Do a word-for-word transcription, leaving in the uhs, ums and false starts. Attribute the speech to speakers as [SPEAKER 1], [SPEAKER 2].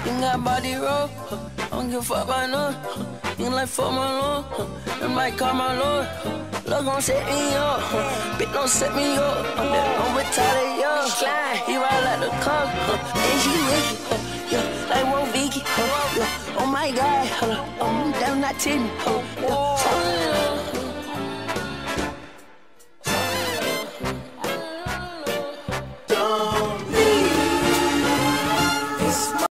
[SPEAKER 1] You got body roll, huh? I don't give a fuck about none. Huh? You like fuck my lord, huh? Them might call my lord. Huh? Love gon' set me up, huh? Bitch don't set me up. I'm that I'm retarded, yeah. Slide, he ride like the car, huh? And she wicked, huh? Yeah, like one Vicky, huh? Yeah. Oh my God, huh? I'm down that titty, huh? Yeah.